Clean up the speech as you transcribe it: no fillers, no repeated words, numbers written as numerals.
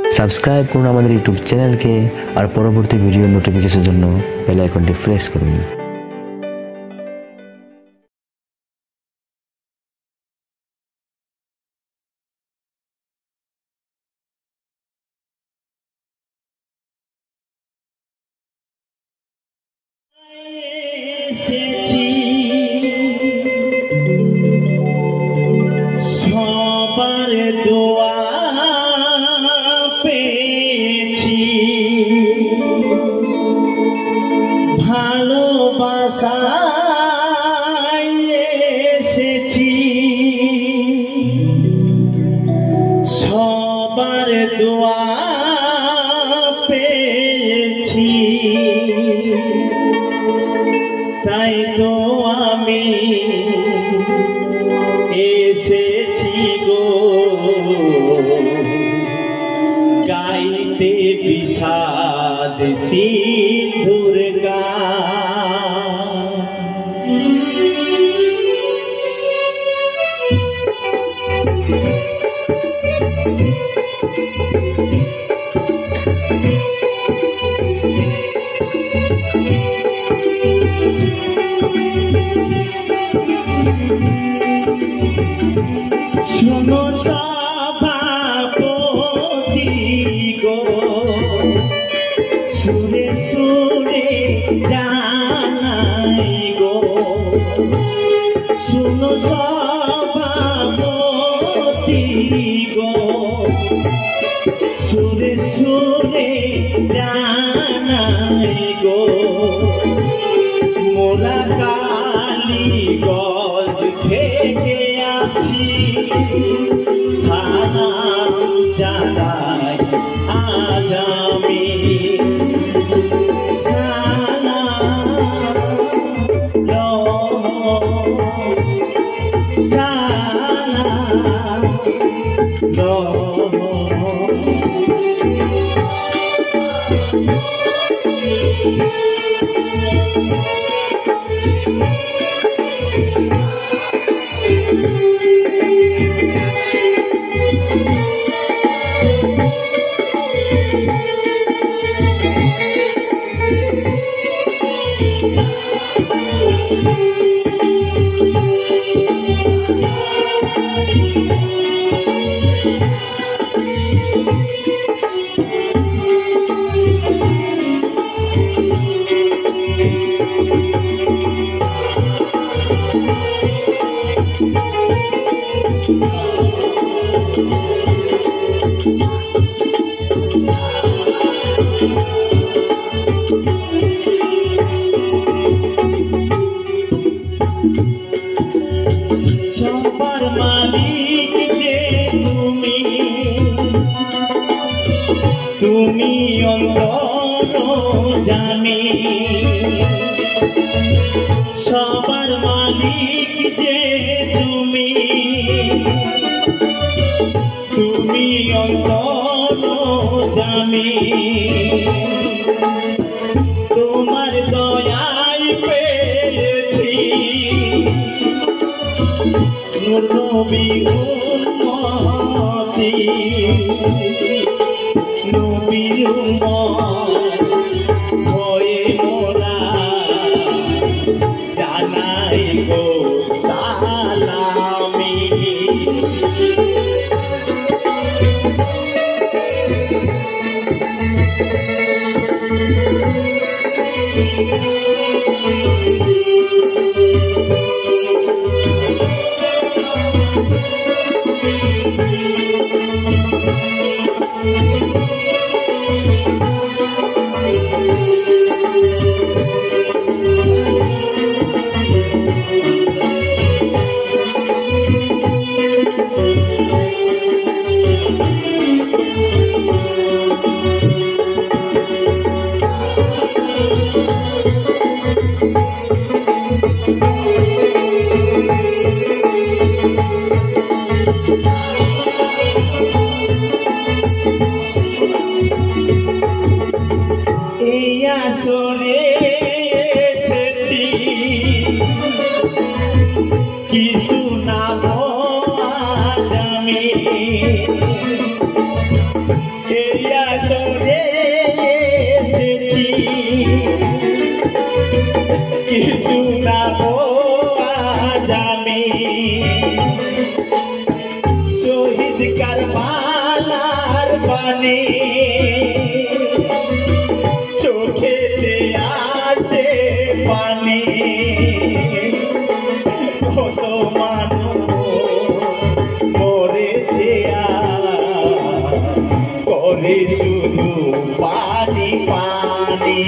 Subscribe করুন আমাদের YouTube চ্যানেলকে আর পরবর্তী ভিডিও নোটিফিকেশনের জন্য বেল আইকনটি প্রেস করুন। সবার দোয়া পেয়েছি, ভালোবাসায় এসেছি। সবার দোয়া পেয়েছি, তাই তো আমি এসেছি গো গাইতে বিষাদ সিন্ধুর গান। শোনো সভাপতি গো, সুরে সুরে জানাই গো। শোনো সভাপতি গো, সুরে সুরে জানাই গো। মোরা কালীগঞ্জ থেকে আসি, সালাম জানাই আজ আমি। সালাম সবার মালিক যে তুমি, তুমি অন্তর্যামী। সবার মালিক যে তুমি, তুমি অন্তর্যামী। তোমার দয়ায় পেয়েছি নূর নবী উম্মতি, নবীর উম্মত হয়ে মোরা জানাই গো সালামি। আসরে এসেছি কি শুনাবো আজ আমি, এই পানি চোখেতে আসে পানি কত মানুষ মরেছে করে শুধু পানি পানি